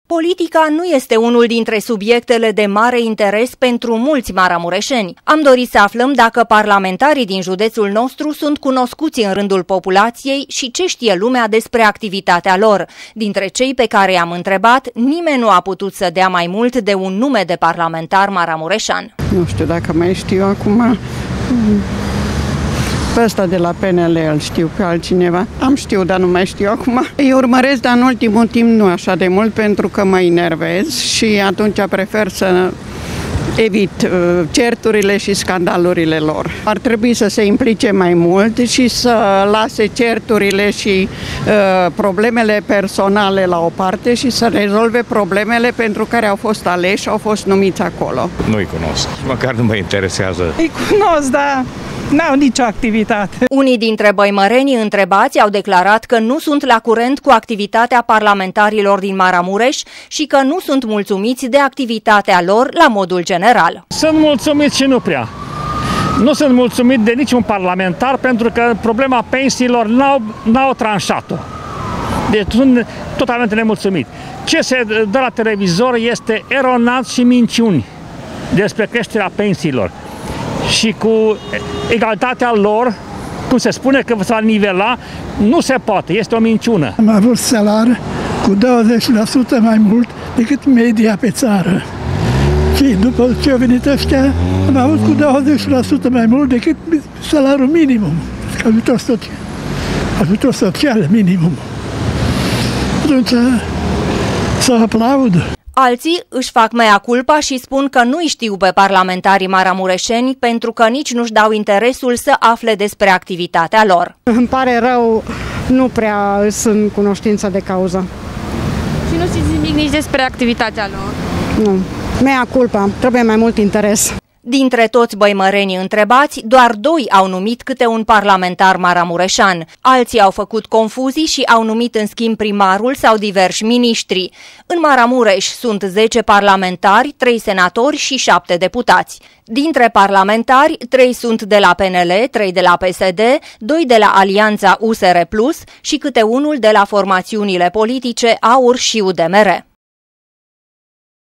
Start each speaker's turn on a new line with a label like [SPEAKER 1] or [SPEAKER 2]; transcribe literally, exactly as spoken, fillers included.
[SPEAKER 1] Politica nu este unul dintre subiectele de mare interes pentru mulți maramureșeni. Am dorit să aflăm dacă parlamentarii din județul nostru sunt cunoscuți în rândul populației și ce știe lumea despre activitatea lor. Dintre cei pe care i-am întrebat, nimeni nu a putut să dea mai mult de un nume de parlamentar maramureșan.
[SPEAKER 2] Nu știu dacă mai știu acum. Pe ăsta de la P N L îl știu, pe altcineva. Am știut, dar nu mai știu acum. Îi urmăresc, dar în ultimul timp nu așa de mult, pentru că mă enervez și atunci prefer să evit uh, certurile și scandalurile lor. Ar trebui să se implice mai mult și să lase certurile și uh, problemele personale la o parte și să rezolve problemele pentru care au fost aleși și au fost numiți acolo.
[SPEAKER 3] Nu-i cunosc, măcar nu mă interesează.
[SPEAKER 4] Îi cunosc, dar n-au nicio activitate.
[SPEAKER 1] Unii dintre băimărenii întrebați au declarat că nu sunt la curent cu activitatea parlamentarilor din Maramureș și că nu sunt mulțumiți de activitatea lor la modul general.
[SPEAKER 5] Sunt mulțumit și nu prea. Nu sunt mulțumit de niciun parlamentar pentru că problema pensiilor n-au, n-au tranșat-o. Deci sunt totalmente nemulțumit. Ce se dă la televizor este eronat și minciuni despre creșterea pensiilor. Și cu egalitatea lor, cum se spune că s-a nivela, nu se poate, este o minciună.
[SPEAKER 6] Am avut salar cu douăzeci la sută mai mult decât media pe țară. Și după ce au venit ăștia, am avut cu douăzeci la sută mai mult decât salariul minimum, ajutor social, ajutor social minimum. Atunci să aplaud.
[SPEAKER 1] Alții își fac mea culpa și spun că nu-i știu pe parlamentarii maramureșeni pentru că nici nu-și dau interesul să afle despre activitatea lor.
[SPEAKER 7] Îmi pare rău, nu prea sunt cunoștință de cauză.
[SPEAKER 8] Și nu știți nimic nici despre activitatea lor?
[SPEAKER 7] Nu. Mea culpa, trebuie mai mult interes.
[SPEAKER 1] Dintre toți băimărenii întrebați, doar doi au numit câte un parlamentar maramureșan. Alții au făcut confuzii și au numit în schimb primarul sau diversi miniștri. În Maramureș sunt zece parlamentari, trei senatori și șapte deputați. Dintre parlamentari, trei sunt de la P N L, trei de la P S D, doi de la Alianța U S R plus și câte unul de la formațiunile politice AUR și U D M R.